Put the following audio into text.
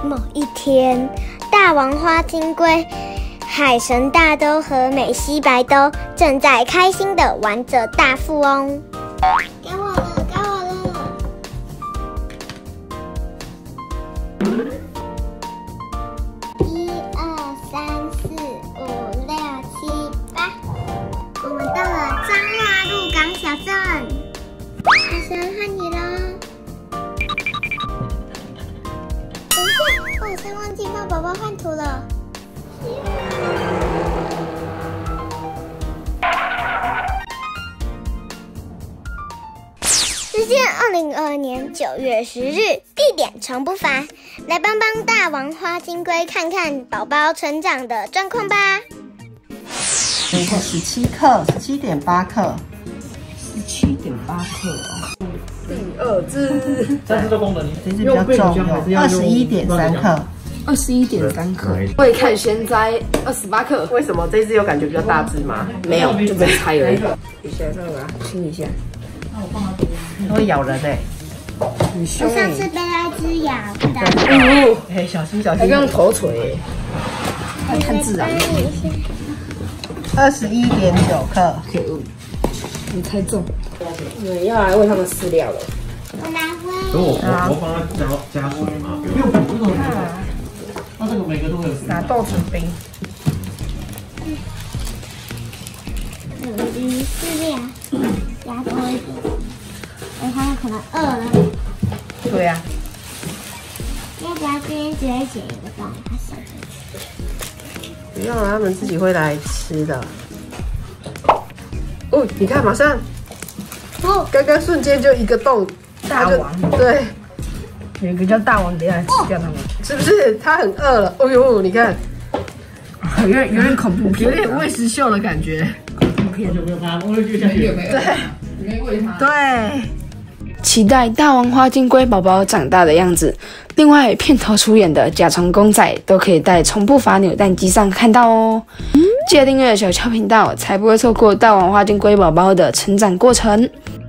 某一天，大王花金龟、海神大兜和美西白兜正在开心地玩着大富翁。给我了，给我了！1、2、3、4、5、6、7、8，我们到了彰化鹿港小镇。海神换你了。等一下，我好像忘记帮宝宝换图了。时间2022年9月10日，地点从不凡，来帮大王花金龟看看宝宝成长的状况吧。 这是17克，17.8克 ，17.8克哦。第二只， 3只都功能， 这只比较重，21.3克 ，21.3克。未看现在28克， 为什么这只有感觉比较大只吗？ 没有，就没猜而已。一下再把它亲一下。 它会咬人哎， 很凶。 我上次被那只咬的。 哎，小心小心。 还用头锤，看自然。 21.9克。 可恶，你猜中。要来喂他们饲料了。 我来喂。 所以我帮它加水嘛，没有补这个。那这个每个都会有。 拿豆成冰。 鱼饲料加多一点，他们可能饿了。 对呀。 要不要这边直接剪一个洞，把它塞进去？ 不用，他们自己会来吃的。哦，你看，马上，刚刚瞬间就一个洞， 大王对， 有一个叫大王，等一下吃掉他们， 是不是？他很饿了。哦呦，你看， 有点恐怖片，有点喂食秀的感觉。 片有没有看？我就觉得有没有？ 对， 你没喂它。 对。 期待大王花金龟宝宝长大的样子。另外，片头出演的甲虫公仔都可以在从不乏扭蛋机上看到哦。记得订阅小乔频道，才不会错过大王花金龟宝宝的成长过程。